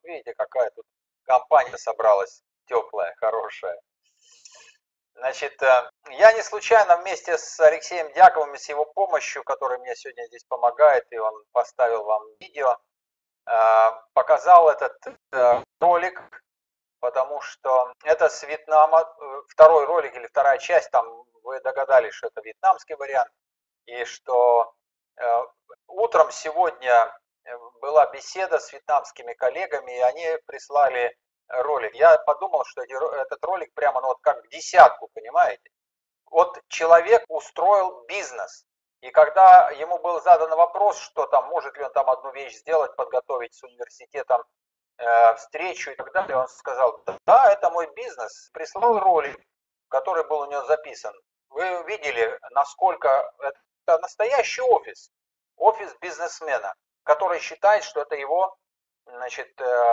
видите, какая тут компания собралась теплая, хорошая. Значит, я не случайно вместе с Алексеем Дяковым и с его помощью, который мне сегодня здесь помогает, и он поставил вам видео, показал этот ролик, потому что это с Вьетнама, второй ролик или вторая часть, там вы догадались, что это вьетнамский вариант, и что утром сегодня была беседа с вьетнамскими коллегами, и они прислали ролик. Я подумал, что этот ролик прямо ну, вот как в десятку, понимаете? Вот человек устроил бизнес, и когда ему был задан вопрос, что там, может ли он там одну вещь сделать, подготовить с университетом встречу и так далее, он сказал, да, это мой бизнес, прислал ролик, который был у него записан. Вы видели, насколько это настоящий офис, офис бизнесмена, который считает, что это его, значит,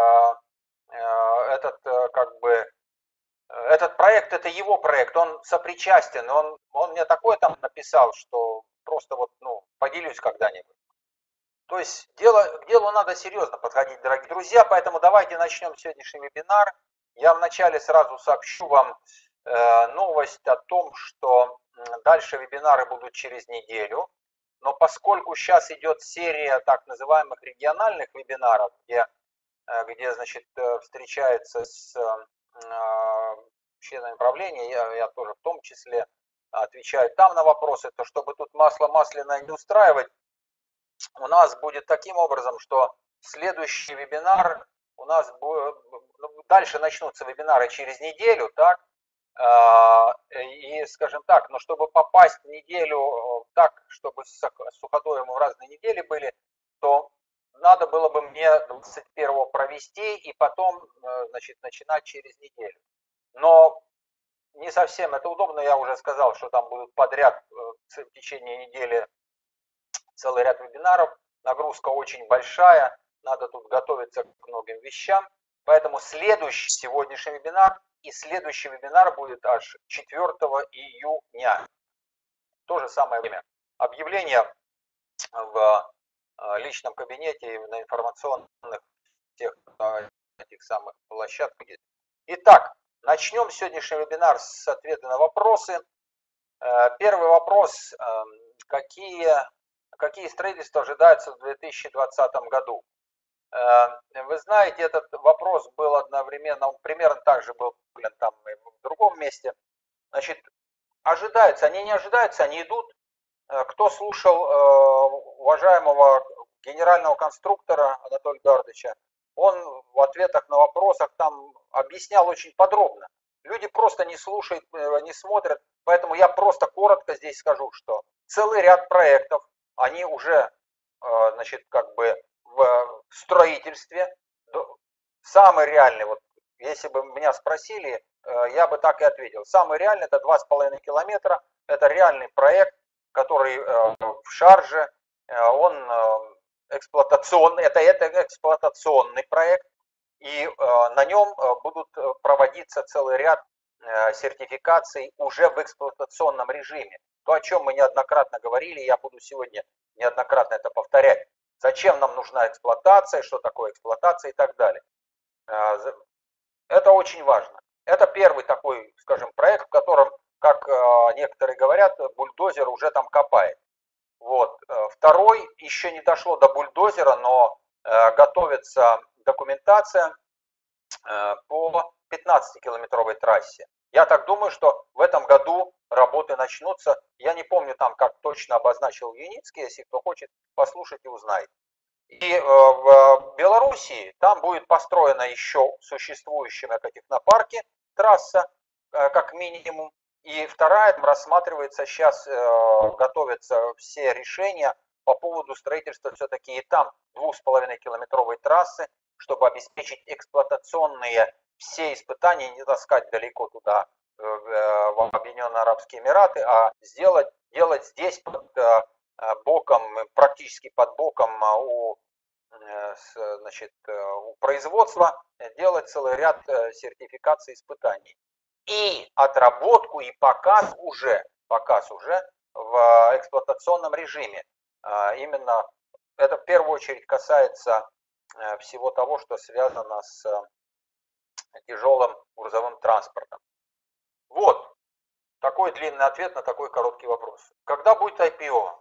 этот как бы этот проект это его проект, он сопричастен, он мне такое там написал, что просто вот, ну, поделюсь когда-нибудь. То есть к делу надо серьезно подходить, дорогие друзья, поэтому давайте начнем сегодняшний вебинар. Я вначале сразу сообщу вам новость о том, что дальше вебинары будут через неделю, но поскольку сейчас идет серия так называемых региональных вебинаров, где значит, встречается с членами правления, я тоже в том числе отвечаю там на вопросы, то чтобы тут масло масляное не устраивать, у нас будет таким образом, что следующий вебинар у нас будет, дальше начнутся вебинары через неделю, так, и, скажем так, но чтобы попасть в неделю так, чтобы с Суходолем в разные недели были, то надо было бы мне 21-го провести и потом, значит, начинать через неделю. Но не совсем это удобно, я уже сказал, что там будут подряд в течение недели целый ряд вебинаров, нагрузка очень большая, надо тут готовиться к многим вещам, поэтому следующий сегодняшний вебинар и следующий вебинар будет аж 4 июня. То же самое время. Объявление в личном кабинете и на информационных тех этих самых площадках. Итак, начнем сегодняшний вебинар с ответа на вопросы. Первый вопрос. Какие строительства ожидаются в 2020 году? Вы знаете, этот вопрос был одновременно, он примерно так же был там и в другом месте. Значит, ожидаются, они не ожидаются, они идут. Кто слушал уважаемого генерального конструктора Анатолия Эдуардовича, он в ответах на вопросах там объяснял очень подробно. Люди просто не слушают, не смотрят, поэтому я просто коротко здесь скажу, что целый ряд проектов, они уже, значит, как бы в строительстве. Самый реальный, вот если бы меня спросили, я бы так и ответил. Самый реальный это 2,5 километра, это реальный проект, который в Шарже, он эксплуатационный, это эксплуатационный проект, и на нем будут проводиться целый ряд сертификаций уже в эксплуатационном режиме. То, о чем мы неоднократно говорили, я буду сегодня неоднократно это повторять. Зачем нам нужна эксплуатация, что такое эксплуатация и так далее. Это очень важно. Это первый такой, скажем, проект, в котором, как некоторые говорят, бульдозер уже там копает. Вот. Второй, еще не дошло до бульдозера, но готовится документация по 15-километровой трассе. Я так думаю, что в этом году работы начнутся. Я не помню там, как точно обозначил Юницкий, если кто хочет послушать и узнает. И в Белоруссии там будет построена еще существующая на технопарке трасса, как минимум. И вторая, там рассматривается сейчас, готовятся все решения по поводу строительства все-таки и там 2,5-километровой трассы, чтобы обеспечить эксплуатационные все испытания, не таскать далеко туда, в Объединенные Арабские Эмираты, а делать здесь под боком, практически под боком значит, у производства, делать целый ряд сертификаций испытаний. И отработку, и показ уже в эксплуатационном режиме. Именно это в первую очередь касается всего того, что связано с тяжелым грузовым транспортом. Вот такой длинный ответ на такой короткий вопрос. Когда будет IPO?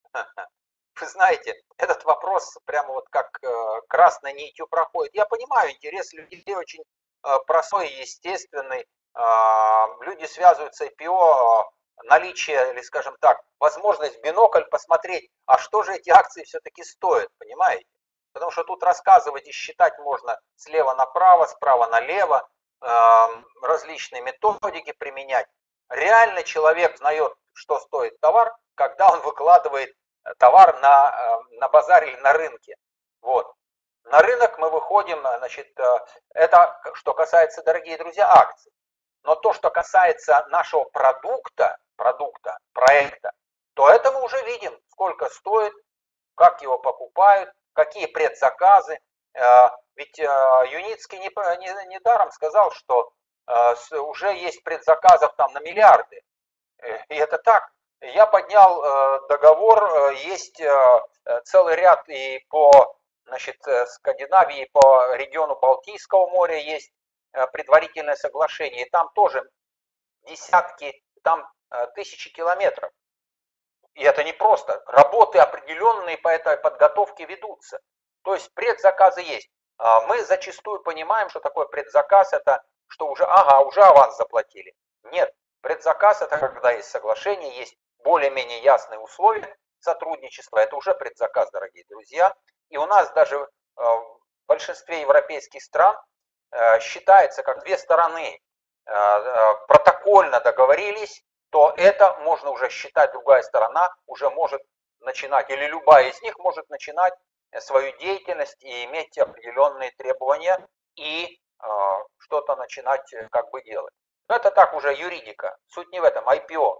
Вы знаете, этот вопрос прямо вот как красной нитью проходит. Я понимаю, интерес людей очень простой и естественный. Люди связывают с IPO наличие, или скажем так, возможность в бинокль посмотреть, а что же эти акции все-таки стоят, понимаете? Потому что тут рассказывать и считать можно слева направо, справа налево, различные методики применять. Реально человек знает, что стоит товар, когда он выкладывает товар на базаре или на рынке. Вот. На рынок мы выходим, значит, это что касается, дорогие друзья, акций. Но то, что касается нашего продукта, проекта, то это мы уже видим, сколько стоит, как его покупают, какие предзаказы. Ведь Юницкий недаром сказал, что уже есть предзаказов там на миллиарды. И это так. Я поднял договор, есть целый ряд и по, значит, Скандинавии, и по региону Балтийского моря есть предварительное соглашение. И там тоже десятки, там тысячи километров. И это не просто. Работы определенные по этой подготовке ведутся. То есть предзаказы есть. Мы зачастую понимаем, что такое предзаказ, это что уже аванс заплатили. Нет, предзаказ это когда есть соглашение, есть более-менее ясные условия сотрудничества. Это уже предзаказ, дорогие друзья. И у нас даже в большинстве европейских стран считается, как две стороны протокольно договорились, то это можно уже считать, другая сторона уже может начинать, или любая из них может начинать свою деятельность и иметь определенные требования и что-то начинать как бы делать. Но это так уже юридика, суть не в этом, IPO.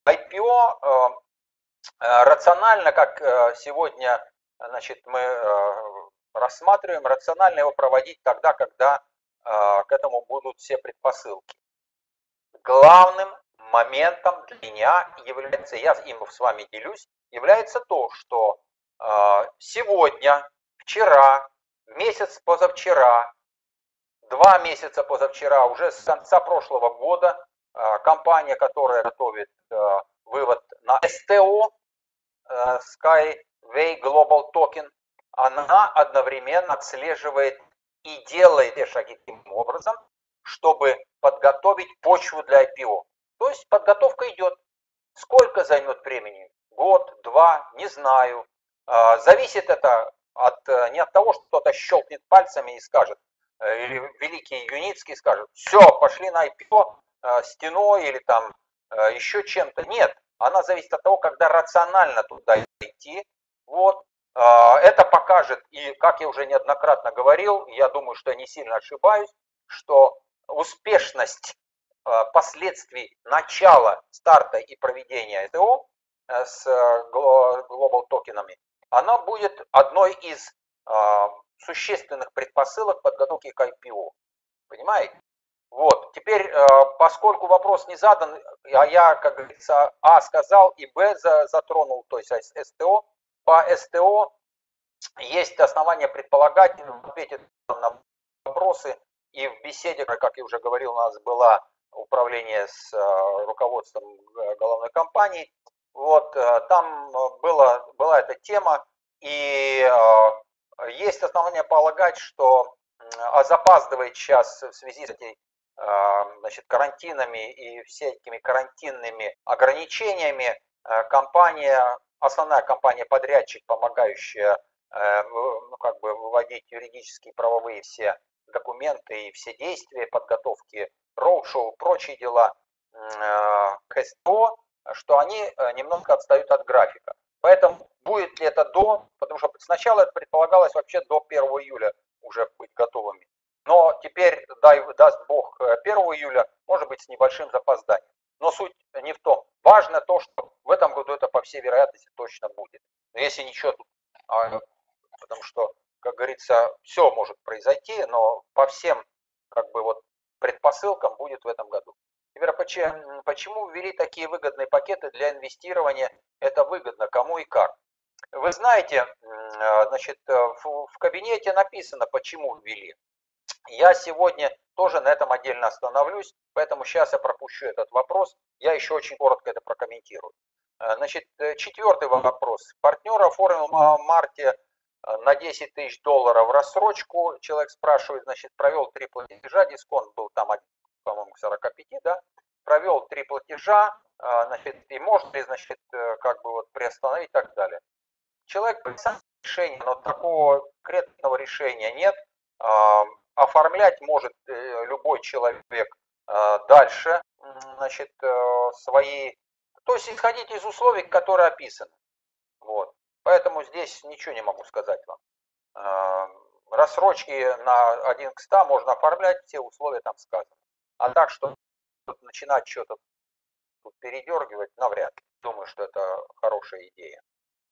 IPO рационально, как сегодня, значит, мы рассматриваем, рационально его проводить тогда, когда к этому будут все предпосылки. Главным моментом для меня является, я им с вами делюсь, является то, что сегодня, вчера, месяц позавчера, 2 месяца позавчера, уже с конца прошлого года, компания, которая готовит вывод на СТО, Skyway Global Token, она одновременно отслеживает и делает те шаги таким образом, чтобы подготовить почву для IPO. То есть подготовка идет. Сколько займет времени? Год, два, не знаю. Зависит это не от того, что кто-то щелкнет пальцами и скажет, или великий Юницкий скажет, все, пошли на IPO стеной или там еще чем-то. Нет, она зависит от того, когда рационально туда идти. Вот. Это покажет, и как я уже неоднократно говорил, я думаю, что я не сильно ошибаюсь, что успешность последствий начала, старта и проведения СТО с Global токенами, она будет одной из существенных предпосылок подготовки к IPO. Понимаете? Вот. Теперь, поскольку вопрос не задан, а я, как говорится, А сказал и Б затронул, то есть СТО, по СТО есть основания предполагать, ответить на вопросы, и в беседе, как я уже говорил, у нас было управление с руководством головной компании, вот, там была эта тема, и есть основания полагать, что запаздывает сейчас в связи с этой, значит, карантинами и всякими карантинными ограничениями основная компания-подрядчик, помогающая ну, как бы выводить юридические, правовые все документы и все действия подготовки роуд-шоу, прочие дела к СТО, что они немного отстают от графика. Поэтому будет ли это потому что сначала это предполагалось вообще до 1 июля уже быть готовыми. Но теперь, даст Бог, 1 июля, может быть, с небольшим запозданием. Но суть не в том. Важно то, что в этом году это, по всей вероятности, точно будет. Но если ничего тут, потому что, как говорится, все может произойти, но по всем, как бы, вот предпосылкам будет в этом году. Теперь, почему ввели такие выгодные пакеты для инвестирования? Это выгодно кому и как? Вы знаете, значит, в кабинете написано, почему ввели. Я сегодня тоже на этом отдельно остановлюсь, поэтому сейчас я пропущу этот вопрос. Я еще очень коротко это прокомментирую. Значит, четвертый вопрос. Партнер оформил в марте на 10 тысяч долларов рассрочку. Человек спрашивает, значит, провел 3 платежа, дисконт был там, по-моему, 45, да? Провел 3 платежа, значит, и может ли, значит, как бы вот приостановить и так далее. Человек принимает решение, но такого конкретного решения нет. Оформлять может любой человек дальше, значит, свои, то есть исходить из условий, которые описаны. Вот. Поэтому здесь ничего не могу сказать вам. Рассрочки на 1 к 100 можно оформлять, все условия там сказаны. А так, что начинать что-то передергивать, навряд ли. Думаю, что это хорошая идея.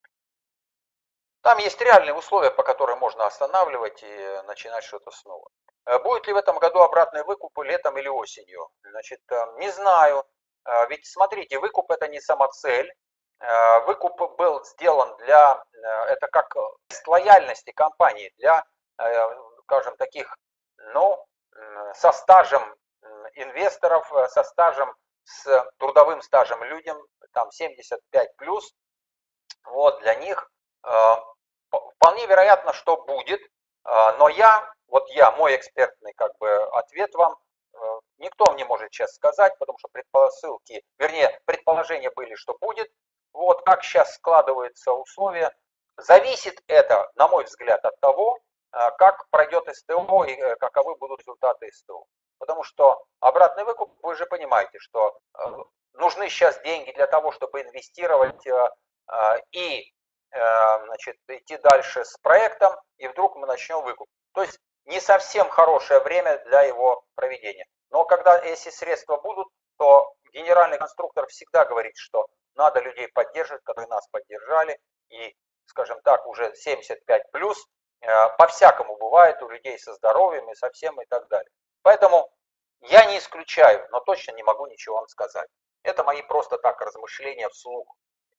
Там есть реальные условия, по которым можно останавливать и начинать что-то снова. Будет ли в этом году обратный выкуп летом или осенью? Значит, не знаю. Ведь смотрите, выкуп это не самоцель. Выкуп был сделан для, это как лояльности компании, для, скажем, таких, ну, со стажем инвесторов, со стажем, с трудовым стажем людям, там 75 плюс, вот для них вполне вероятно, что будет, но мой экспертный как бы ответ вам, никто не может сейчас сказать, потому что предположения были, что будет. Вот как сейчас складываются условия, зависит это, на мой взгляд, от того, как пройдет СТО и каковы будут результаты СТО. Потому что обратный выкуп, вы же понимаете, что нужны сейчас деньги для того, чтобы инвестировать и значит, идти дальше с проектом, и вдруг мы начнем выкуп. То есть не совсем хорошее время для его проведения. Но когда эти средства будут, то генеральный конструктор всегда говорит, что надо людей поддерживать, которые нас поддержали, и, скажем так, уже 75 плюс, по-всякому бывает у людей со здоровьем и со всем и так далее. Поэтому я не исключаю, но точно не могу ничего вам сказать. Это мои просто так размышления вслух.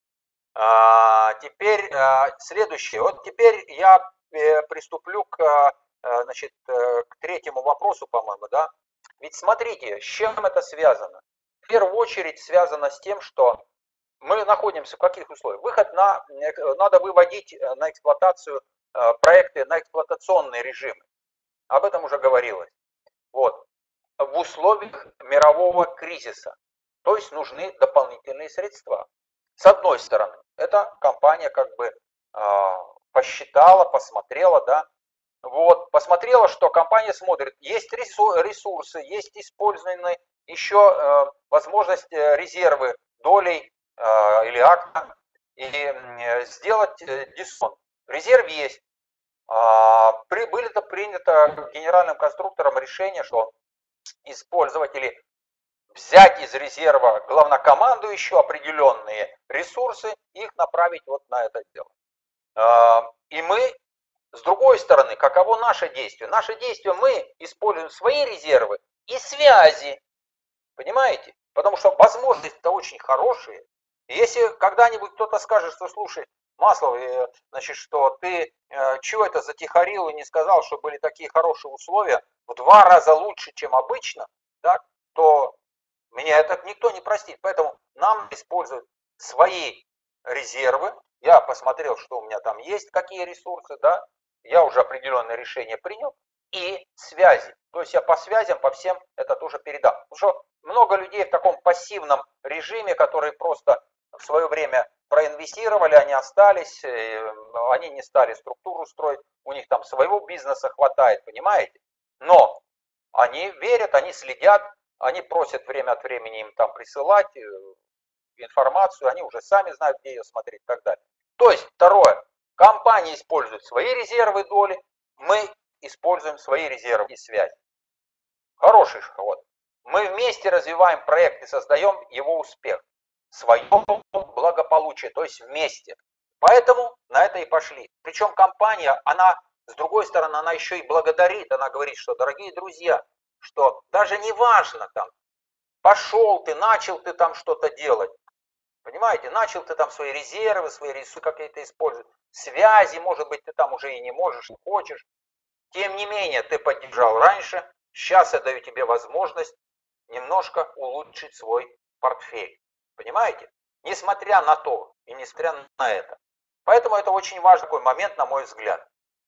Теперь следующее. Вот теперь я приступлю значит, к третьему вопросу, по-моему, да. Ведь смотрите, с чем это связано? В первую очередь связано с тем, что мы находимся в каких условиях? Надо выводить на эксплуатацию проекты на эксплуатационные режимы. Об этом уже говорилось. Вот. В условиях мирового кризиса. То есть нужны дополнительные средства. С одной стороны, эта компания как бы посчитала, посмотрела, да, вот, посмотрела, что компания смотрит, есть ресурсы, есть использованные еще возможность резервы долей или акта, и сделать дисконт. Резерв есть. Было принято генеральным конструктором решение, что использовать или взять из резерва главнокомандующего определенные ресурсы, их направить вот на это дело. И мы, с другой стороны, каково наше действие? Наше действие, мы используем свои резервы и связи, понимаете? Потому что возможности-то очень хорошие. И если когда-нибудь кто-то скажет, что слушай, Маслов, значит, что ты чего это затихарил и не сказал, что были такие хорошие условия, в 2 раза лучше, чем обычно, так, то меня это никто не простит. Поэтому нам используют свои резервы. Я посмотрел, что у меня там есть, какие ресурсы, да. Я уже определенное решение принял. И связи. То есть я по связям, по всем это тоже передам. Потому что много людей в таком пассивном режиме, которые просто в свое время проинвестировали, они остались, они не стали структуру строить, у них там своего бизнеса хватает, понимаете? Но они верят, они следят, они просят время от времени им там присылать информацию, они уже сами знают, где ее смотреть и так далее. То есть, второе, компания использует свои резервы доли, мы используем свои резервы и связи. Хороший ход. Мы вместе развиваем проект и создаем его успех, свое благополучие, то есть вместе. Поэтому на это и пошли. Причем компания, она, с другой стороны, она еще и благодарит, она говорит, что, дорогие друзья, что даже не важно там, пошел ты, начал ты там что-то делать, Понимаете, начал ты там свои резервы, свои ресурсы какие-то использовать, связи, может быть, ты там уже и не можешь, не хочешь. Тем не менее, ты поддержал раньше, сейчас я даю тебе возможность немножко улучшить свой портфель. Понимаете? Несмотря на то и несмотря на это. Поэтому это очень важный такой момент, на мой взгляд.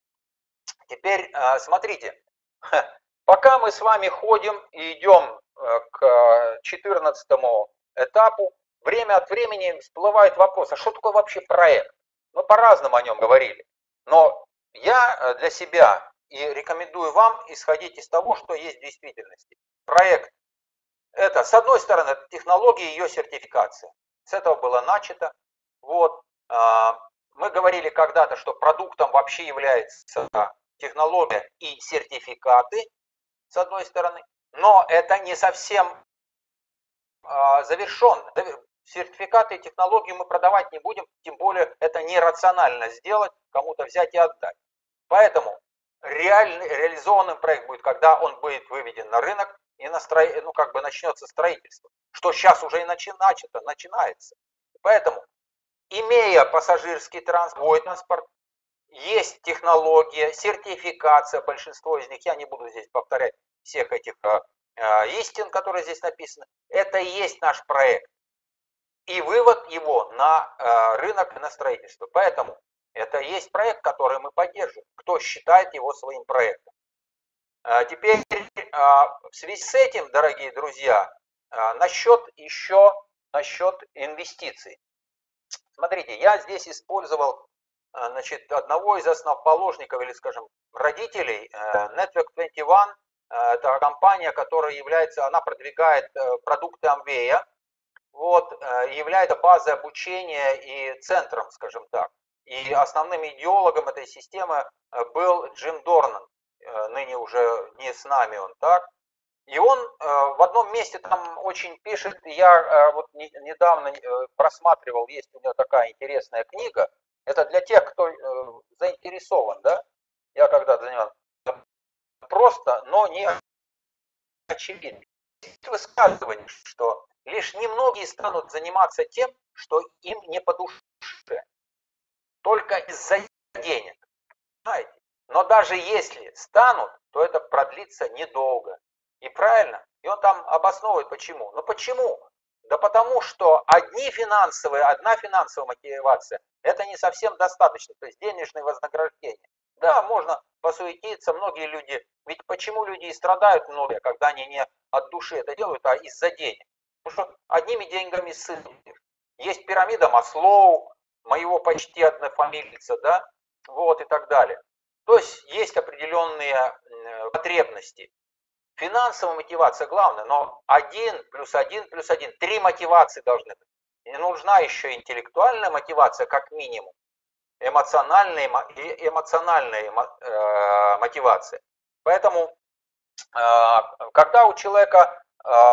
Теперь смотрите, пока мы с вами ходим и идем к 14 этапу, время от времени всплывает вопрос, а что такое вообще проект? Мы по-разному о нем говорили. Но я для себя и рекомендую вам исходить из того, что есть в действительности. Проект – это, с одной стороны, это технология и ее сертификация. С этого было начато. Вот. Мы говорили когда-то, что продуктом вообще является технология и сертификаты, с одной стороны. Но это не совсем завершенно. Сертификаты и технологии мы продавать не будем, тем более это нерационально сделать, кому-то взять и отдать. Поэтому реализованным проект будет, когда он будет выведен на рынок и начнется строительство, что сейчас уже и начинается. Поэтому, имея пассажирский транспорт, есть технология, сертификация, большинство из них, я не буду здесь повторять всех этих истин, которые здесь написаны, это и есть наш проект. И вывод его на рынок и на строительство. Поэтому это и есть проект, который мы поддерживаем. Кто считает его своим проектом. Теперь в связи с этим, дорогие друзья, насчет инвестиций. Смотрите, я здесь использовал одного из основоположников, или, скажем, родителей Network 21. Это компания, которая она продвигает продукты Amway, вот, является базой обучения и центром, скажем так. И основным идеологом этой системы был Джим Дорнан, ныне уже не с нами он, так. И он в одном месте там очень пишет, я вот недавно просматривал, есть у него такая интересная книга, это для тех, кто заинтересован, да, я когда-то занимался, просто, но не очевидно. Есть высказывание, что лишь немногие станут заниматься тем, что им не по душе, только из-за денег, знаете. Но даже если станут, то это продлится недолго. И правильно? И он там обосновывает почему. Ну почему? Да потому что одна финансовая мотивация, это не совсем достаточно, то есть денежное вознаграждение. Да, можно посуетиться, многие люди, ведь почему люди и страдают многие, когда они не от души это делают, а из-за денег. Потому что одними деньгами сыпешь. Есть пирамида Маслоу, моего почти однофамильца, да, вот и так далее. То есть есть определенные потребности. Финансовая мотивация главная, но 1 плюс 1 плюс 1, 3 мотивации должны быть. И нужна еще интеллектуальная мотивация, как минимум, эмоциональная мотивация. Поэтому, когда у человека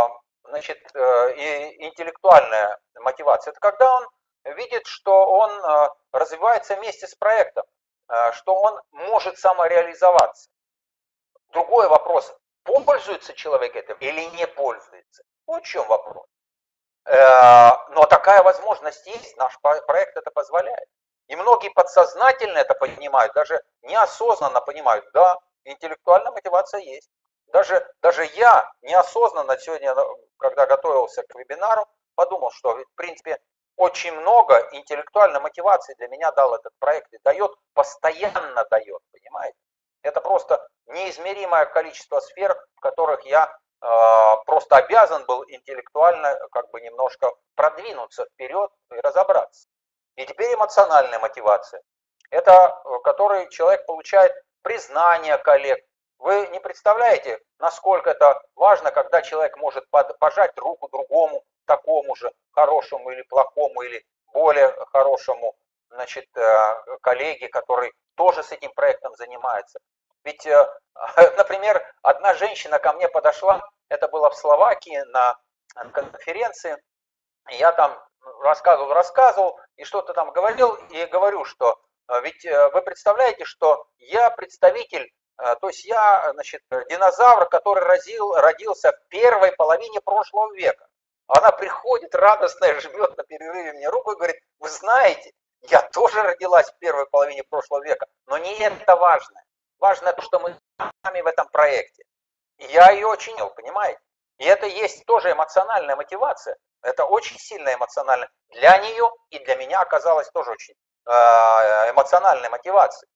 интеллектуальная мотивация, это когда он видит, что он развивается вместе с проектом, что он может самореализоваться. Другой вопрос, пользуется человек этим или не пользуется. Вот в чем вопрос. Но такая возможность есть, наш проект это позволяет. И многие подсознательно это понимают, даже неосознанно понимают, да, интеллектуальная мотивация есть. Даже я неосознанно сегодня, когда готовился к вебинару, подумал, что в принципе очень много интеллектуальной мотивации для меня дал этот проект и дает, постоянно дает, понимаете? Это просто неизмеримое количество сфер, в которых я просто обязан был интеллектуально как бы немножко продвинуться вперед и разобраться. И теперь эмоциональная мотивация. Это который человек получает признание коллег. Вы не представляете, насколько это важно, когда человек может пожать руку другому, такому же хорошему или плохому, или более хорошему, значит, коллеге, который тоже с этим проектом занимается. Ведь, например, одна женщина ко мне подошла, это было в Словакии на конференции, я там рассказывал, и что-то там говорил, и говорю, что ведь вы представляете, что я представитель, то есть я, значит, динозавр, который родился в первой половине прошлого века. Она приходит радостная, жмет на перерыве мне руку и говорит, вы знаете, я тоже родилась в первой половине прошлого века, но не это важно. Важно то, что мы с вами в этом проекте. И я ее очень любил, понимаете? И это есть тоже эмоциональная мотивация. Это очень сильная эмоциональная. Для нее и для меня оказалась тоже очень эмоциональной мотивацией.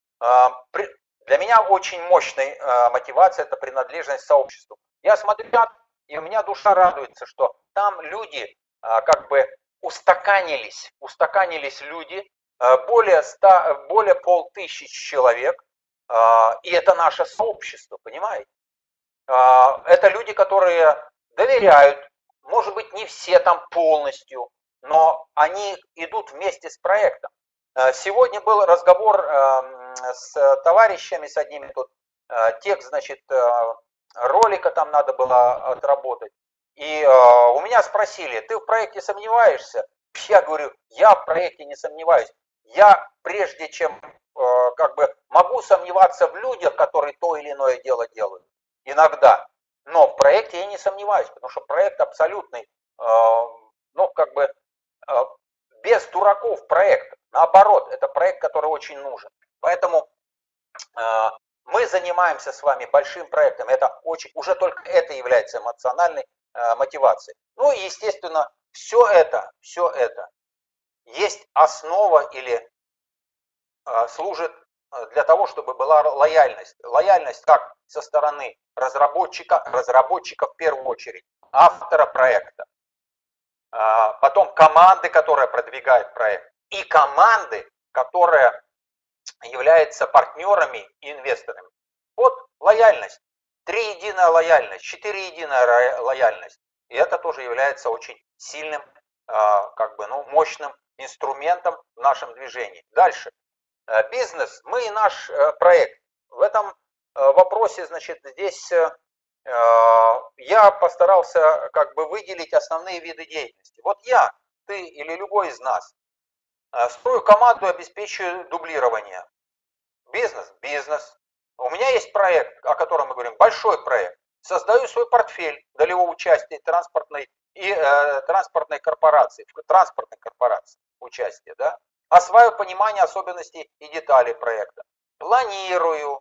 Для меня очень мощной мотивация – это принадлежность к сообществу. Я смотрю, и у меня душа радуется, что там люди как бы устаканились люди, более 5000 человек, и это наше сообщество, понимаете? Это люди, которые доверяют, может быть, не все там полностью, но они идут вместе с проектом. Сегодня был разговор с товарищами, с одними тут, текст, значит, ролика там надо было отработать. И у меня спросили, ты в проекте сомневаешься? Я говорю, я в проекте не сомневаюсь. Я прежде чем как бы могу сомневаться в людях, которые то или иное дело делают, иногда, но в проекте я не сомневаюсь, потому что проект абсолютный, ну как бы без дураков проект. Наоборот, это проект, который очень нужен. Поэтому мы занимаемся с вами большим проектом. Это уже только это является эмоциональной мотивацией. Ну и, естественно, все это есть основа или служит для того, чтобы была лояльность. Лояльность как со стороны разработчика в первую очередь, автора проекта, потом команды, которая продвигает проект, и команды, которая является партнерами и инвесторами. Вот лояльность. 3 единая лояльность, 4 единая лояльность. И это тоже является очень сильным, как бы, ну, мощным инструментом в нашем движении. Дальше. Бизнес, мы и наш проект. В этом вопросе, значит, здесь я постарался как бы выделить основные виды деятельности. Вот я, ты или любой из нас строю команду и обеспечиваю дублирование. Бизнес. У меня есть проект, о котором мы говорим, большой проект. Создаю свой портфель долевого участия транспортной корпорации, в транспортной корпорации участие, да? Осваиваю понимание особенностей и деталей проекта. Планирую,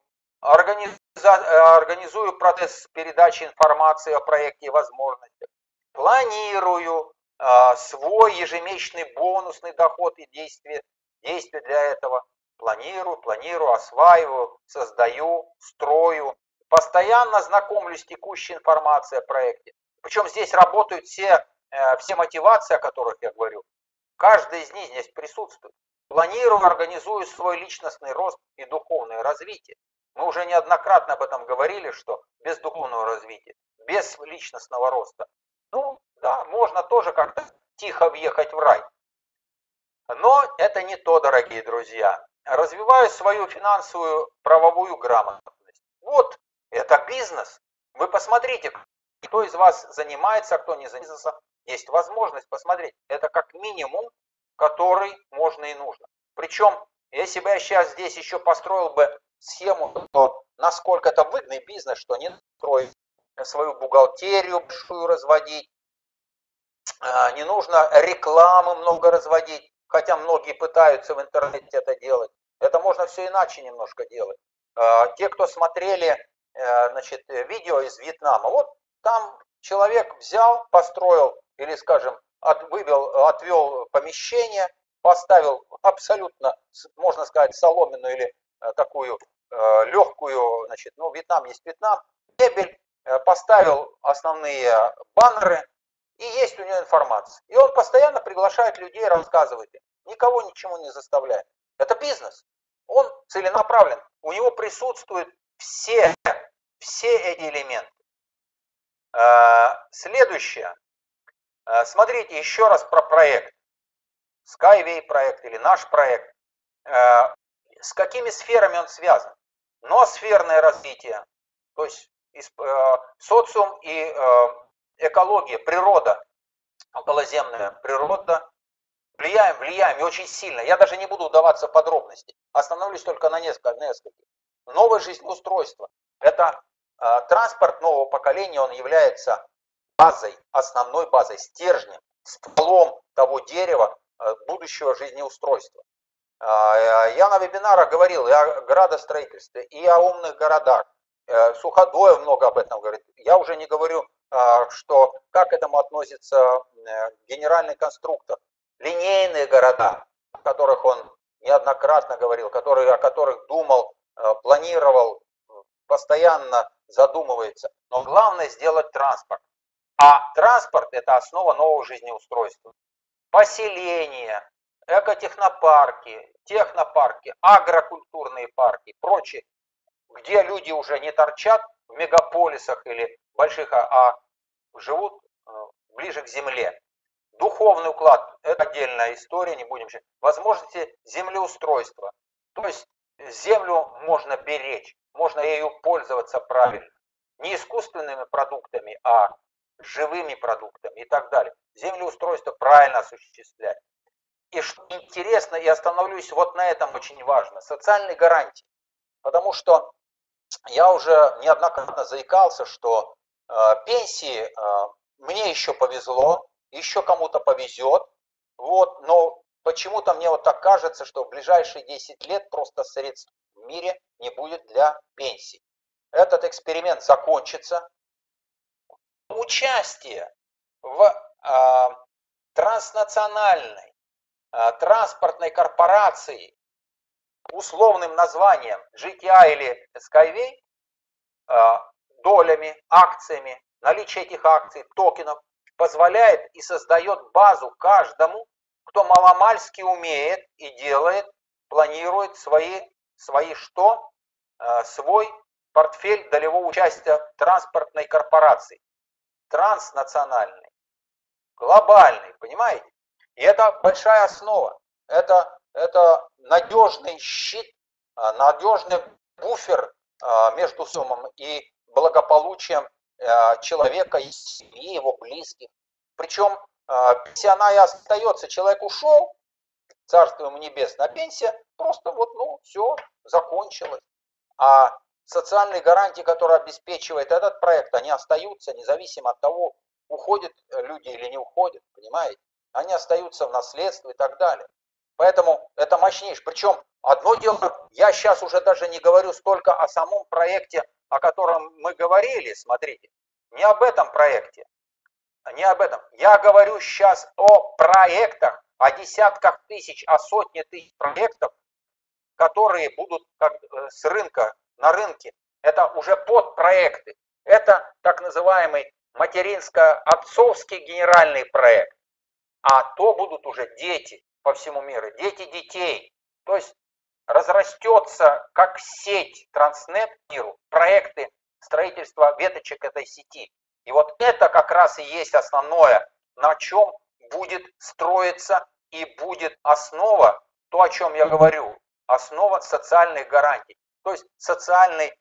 организую процесс передачи информации о проекте и возможностях. Планирую свой ежемесячный бонусный доход и действия для этого. Планирую, осваиваю, создаю, строю. Постоянно знакомлюсь с текущей информацией о проекте. Причем здесь работают все мотивации, о которых я говорю. Каждая из них здесь присутствует. Планирую, организую свой личностный рост и духовное развитие. Мы уже неоднократно об этом говорили, что без духовного развития, без личностного роста, ну да, можно тоже как-то тихо въехать в рай. Но это не то, дорогие друзья. Развиваю свою финансовую правовую грамотность. Вот, это бизнес. Вы посмотрите, кто из вас занимается, а кто не занимается. Есть возможность посмотреть. Это как минимум, который можно и нужно. Причем, если бы я сейчас здесь еще построил бы схему, то насколько это выгодный бизнес, что не строить свою бухгалтерию большую разводить, не нужно рекламы много разводить, хотя многие пытаются в интернете это делать. Это можно все иначе немножко делать. Те, кто смотрели, значит, видео из Вьетнама, вот там человек взял, построил или, скажем, отвел помещение, поставил абсолютно, можно сказать, соломенную или такую легкую, значит, ну, Вьетнам есть Вьетнам, мебель, поставил основные баннеры, и есть у него информация. И он постоянно приглашает людей, рассказывает им, никого ничему не заставляет. Это бизнес. Он целенаправлен. У него присутствуют все эти элементы. Следующее. Смотрите еще раз про проект. Skyway проект или наш проект. С какими сферами он связан? Ноосферное развитие, то есть социум и экология, природа, околоземная природа. Влияем и очень сильно. Я даже не буду вдаваться в подробности. Остановлюсь только на нескольких. Новое жизнеустройство. Это транспорт нового поколения, он является базой, основной базой, стержнем, стволом того дерева будущего жизнеустройства. Я на вебинарах говорил и о градостроительстве, и о умных городах. Суходоев много об этом говорит. Я уже не говорю, что как к этому относится генеральный конструктор. Линейные города, о которых он неоднократно говорил, о которых думал, планировал, постоянно задумывается. Но главное сделать транспорт. А транспорт – это основа нового жизнеустройства. Поселения, экотехнопарки, технопарки, агрокультурные парки, прочие, где люди уже не торчат в мегаполисах или больших, а живут ближе к земле. Духовный уклад – это отдельная история, не будем сейчас. Возможности землеустройства. То есть землю можно беречь, можно ею пользоваться правильно. Не искусственными продуктами, а живыми продуктами и так далее. Землеустройство правильно осуществлять. И что интересно, и остановлюсь вот на этом очень важно, социальные гарантии. Потому что я уже неоднократно заикался, что пенсии мне еще повезло, еще кому-то повезет, вот, но почему-то мне вот так кажется, что в ближайшие 10 лет просто средств в мире не будет для пенсий. Этот эксперимент закончится. Участие в транснациональной транспортной корпорации условным названием GTI или Skyway, долями, акциями, наличие этих акций, токенов позволяет и создает базу каждому, кто маломальски умеет и делает, планирует свой портфель долевого участия в транспортной корпорации. Транснациональный, глобальный, понимаете? И это большая основа. Это надежный щит, надежный буфер между суммом и благополучием человека и семьи, его близких. Причем пенсия она и остается. Человек ушел, царство ему небесное, а пенсия просто все, закончилась. А социальные гарантии, которые обеспечивает этот проект, они остаются независимо от того, уходят люди или не уходят, понимаете? Они остаются в наследстве и так далее. Поэтому это мощнейшее. Причем одно дело, я сейчас уже даже не говорю столько о самом проекте, о котором мы говорили, смотрите, не об этом проекте, не об этом. Я говорю сейчас о проектах, о десятках тысяч, о сотне тысяч проектов, которые будут с рынка, на рынке. Это уже подпроекты. Это так называемый материнско-отцовский генеральный проект. А то будут уже дети по всему миру, дети детей. То есть разрастется как сеть Транснет миру, проекты строительства веточек этой сети. И вот это как раз и есть основное, на чем будет строиться и будет основа, то, о чем я говорю, основа социальных гарантий. То есть социальный,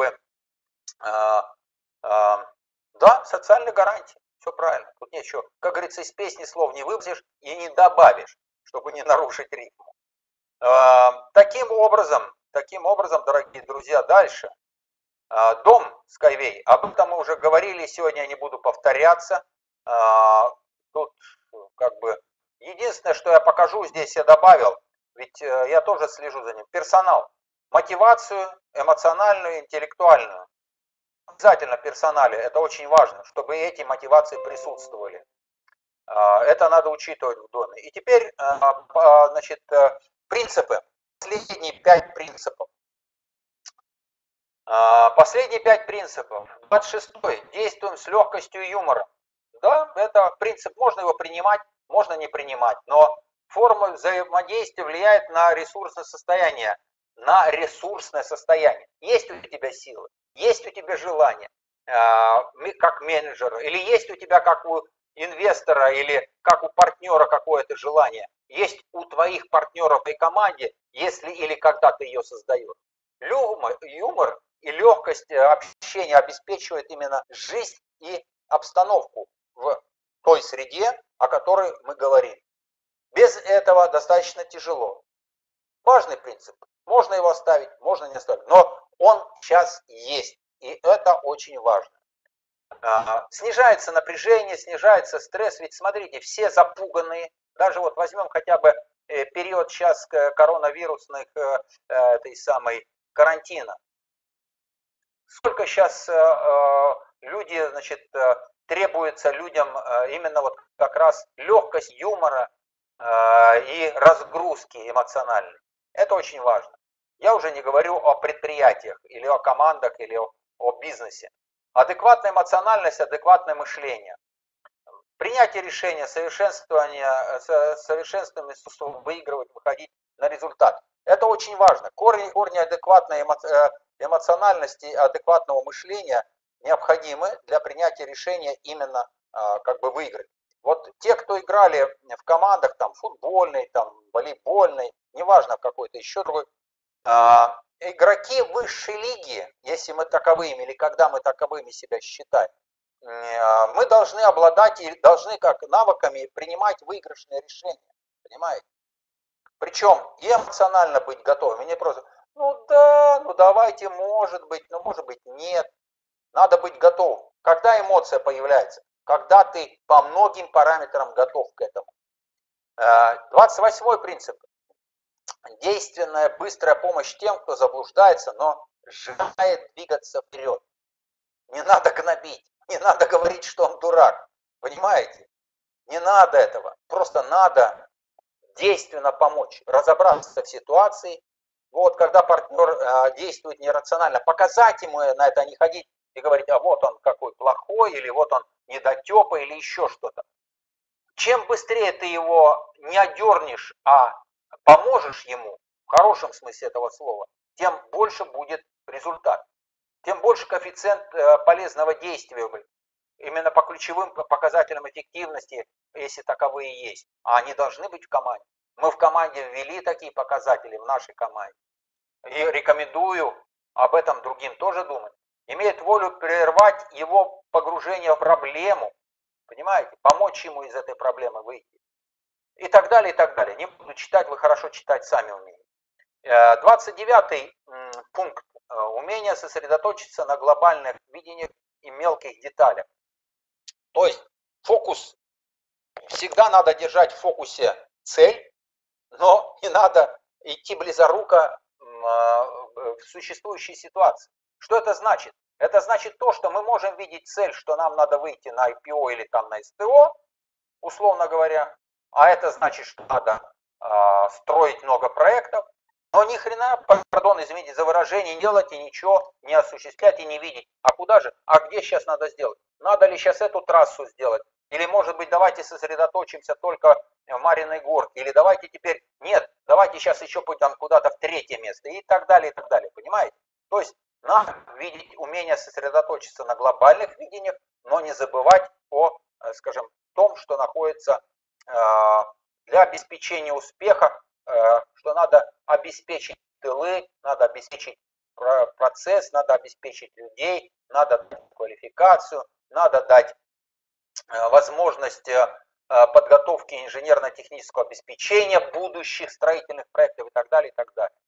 социальные гарантии. Все правильно. Тут ничего, как говорится, из песни слов не выбросишь и не добавишь, чтобы не нарушить ритм. Таким образом, дорогие друзья, дальше. Дом Skyway, об этом мы уже говорили, сегодня я не буду повторяться. Тут единственное, что я покажу здесь, я добавил, ведь я тоже слежу за ним. Персонал. Мотивацию эмоциональную, интеллектуальную. Обязательно персонале, это очень важно, чтобы эти мотивации присутствовали. Это надо учитывать в доме. И теперь, принципы. Последние 5 принципов. Последние 5 принципов. 26-й. Действуем с легкостью и юмором. Да, это принцип, можно его принимать, можно не принимать, но форма взаимодействия влияет на ресурсное состояние. Есть у тебя силы, есть у тебя желание, как менеджера, или есть у тебя как у инвестора, или как у партнера какое-то желание. Есть у твоих партнеров и команде, если или когда ты ее создаешь. Юмор и легкость общения обеспечивает именно жизнь и обстановку в той среде, о которой мы говорим. Без этого достаточно тяжело. Важный принцип. Можно его оставить, можно не оставить. Но он сейчас есть. И это очень важно. Снижается напряжение, снижается стресс. Ведь смотрите, все запуганные. Даже вот возьмем хотя бы период сейчас коронавирусных, этой самой карантина. Сколько сейчас люди, значит, требуется людям именно вот как раз легкость юмора и разгрузки эмоциональной. Это очень важно. Я уже не говорю о предприятиях или о командах или о бизнесе. Адекватная эмоциональность, адекватное мышление. Принятие решения, совершенствование искусством выигрывать, выходить на результат. Это очень важно. Корни адекватной эмоциональности, адекватного мышления необходимы для принятия решения именно как бы выиграть. Вот те, кто играли в командах, там, футбольной, там, волейбольной, неважно, какой-то еще другой, игроки высшей лиги, если мы таковыми или когда мы таковыми себя считаем, мы должны обладать и должны как навыками принимать выигрышные решения, понимаете? Причем и эмоционально быть готовыми, не просто, ну да, ну давайте, может быть нет. Надо быть готовым. Когда эмоция появляется? Когда ты по многим параметрам готов к этому. 28-й принцип. Действенная, быстрая помощь тем, кто заблуждается, но желает двигаться вперед. Не надо гнобить, не надо говорить, что он дурак. Понимаете? Не надо этого. Просто надо действенно помочь, разобраться в ситуации. Вот, когда партнер действует нерационально, показать ему на это, а не ходить и говорить, а вот он какой плохой, или вот он недотепа, или еще что-то. Чем быстрее ты его не одернешь, а поможешь ему, в хорошем смысле этого слова, тем больше будет результат. Тем больше коэффициент полезного действия именно по ключевым показателям эффективности, если таковые есть. А они должны быть в команде. Мы в команде ввели такие показатели в нашей команде. И рекомендую об этом другим тоже думать. Имеет волю прервать его погружение в проблему. Понимаете? Помочь ему из этой проблемы выйти. И так далее, и так далее. Не буду читать, вы хорошо читать сами умеете. 29-й пункт. Умение сосредоточиться на глобальных видениях и мелких деталях. То есть фокус, всегда надо держать в фокусе цель, но не надо идти близоруко в существующей ситуации. Что это значит? Это значит то, что мы можем видеть цель, что нам надо выйти на IPO или там на СТО, условно говоря, а это значит, что надо строить много проектов, но ни хрена, пардон, извините за выражение, не делать и ничего не осуществлять и не видеть. А куда же? А где сейчас надо сделать? Надо ли сейчас эту трассу сделать? Или, может быть, давайте сосредоточимся только в Мариной Горке? Или давайте теперь, нет, давайте сейчас еще пойдем куда-то в третье место? И так далее, понимаете? То есть надо видеть умение сосредоточиться на глобальных видениях, но не забывать о, скажем, том, что находится для обеспечения успеха, что надо обеспечить тылы, надо обеспечить процесс, надо обеспечить людей, надо дать квалификацию, надо дать возможность подготовки инженерно-технического обеспечения будущих строительных проектов и так далее, и так далее.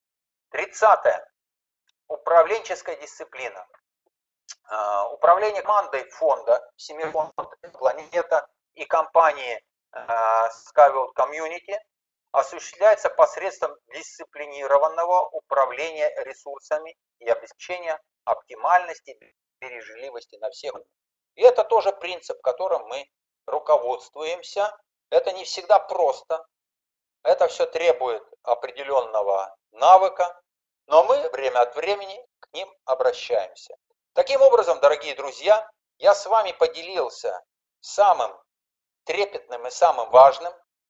30-е. Управленческая дисциплина. Управление командой фонда, Семифонд Планета и компании Skyward Community осуществляется посредством дисциплинированного управления ресурсами и обеспечения оптимальности, бережливости на всех. И это тоже принцип, которым мы руководствуемся. Это не всегда просто. Это все требует определенного навыка, но мы время от времени к ним обращаемся. Таким образом, дорогие друзья, я с вами поделился самым трепетным и самым важным.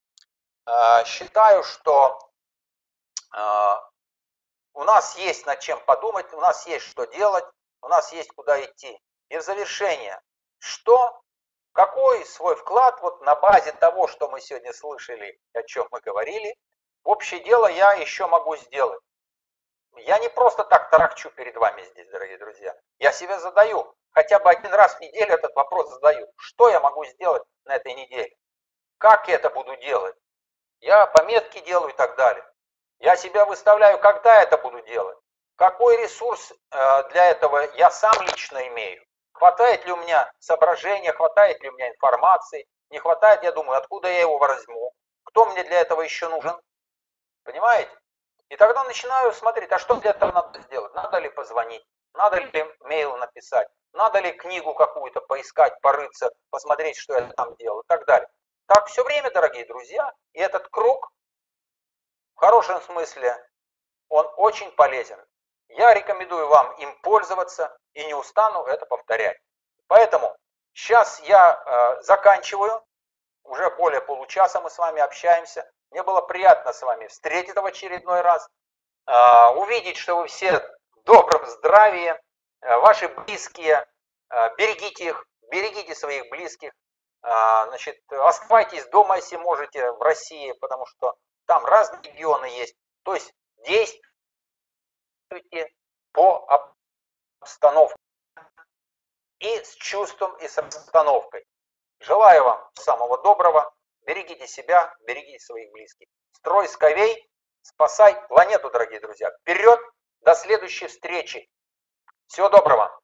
Считаю, что у нас есть над чем подумать, у нас есть что делать, у нас есть куда идти. И в завершение, какой свой вклад вот на базе того, что мы сегодня слышали, о чем мы говорили, общее дело я еще могу сделать. Я не просто так тарахчу перед вами здесь, дорогие друзья. Я себе задаю, хотя бы один раз в неделю этот вопрос задаю. Что я могу сделать на этой неделе? Как я это буду делать? Я пометки делаю и так далее. Я себя выставляю, когда это буду делать. Какой ресурс для этого я сам лично имею. Хватает ли у меня соображения, хватает ли у меня информации, не хватает, я думаю, откуда я его возьму, кто мне для этого еще нужен, понимаете? И тогда начинаю смотреть, а что для этого надо сделать? Надо ли позвонить? Надо ли мейл написать? Надо ли книгу какую-то поискать, порыться, посмотреть, что я там делал и так далее. Так все время, дорогие друзья, и этот круг, в хорошем смысле, он очень полезен. Я рекомендую вам им пользоваться и не устану это повторять. Поэтому сейчас я заканчиваю. Уже более получаса мы с вами общаемся. Мне было приятно с вами встретиться в очередной раз. Увидеть, что вы все в добром здравии. Ваши близкие, берегите их, берегите своих близких. Значит, оставайтесь дома, если можете, в России, потому что там разные регионы есть. То есть действуйте по обстановке и с чувством, и с обстановкой. Желаю вам самого доброго. Берегите себя, берегите своих близких. Строй скорей, спасай планету, дорогие друзья. Вперед, до следующей встречи. Всего доброго.